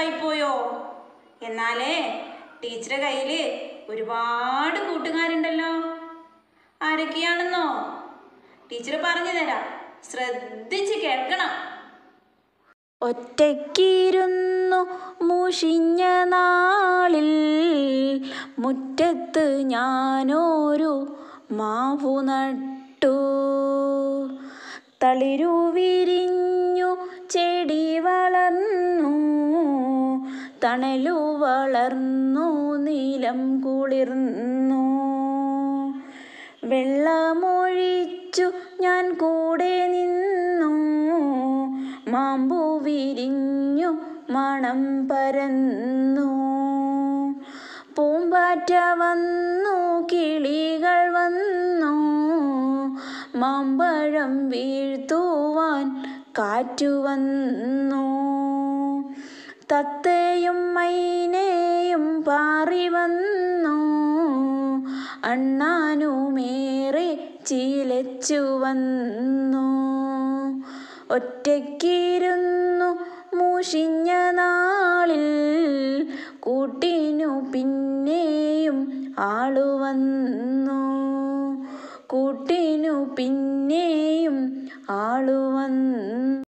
ഒറ്റയ്ക്കായിപ്പോയോ? എന്നാലേ ടീച്ചറുടെ കയ്യിൽ ഒരുപാട് കൂട്ടുകാരുണ്ടല്ലോ. ആരൊക്കെയാണെന്നോ? ടീച്ചർ പറഞ്ഞു തരാം, ശ്രദ്ധിച്ച് കേൾക്കണം. ഒറ്റയ്ക്കിരുന്നു മുഷിഞ്ഞ നാളിൽ മുറ്റത്ത് ഞാനൊരു മാവു നട്ടു. തളിരു വിരിഞ്ഞു, ചെടി വളർന്നു, തണലു വളർന്നു, നിലം കുളിർന്നു. വെള്ളമൊഴിച്ചു ഞാൻ കൂടെ നിന്നു, മാമ്പു വിരിഞ്ഞു, മണം പരന്നു. പൂമ്പാറ്റ വന്നു, കിളികൾ വന്നു, മാമ്പഴം വീഴ്ത്തുവാൻ കാറ്റു വന്നു. തത്തയും മൈനയും പാറി വന്നു, അണ്ണാനുമേറെ ചിലച്ചു വന്നു. ഒറ്റയ്ക്കിരുന്നു മുഷിഞ്ഞ നാളിൽ കൂട്ടിനു പിന്നെയും ആളു വന്നു. കൂട്ടിനു പിന്നെയും ആളു വന്നു.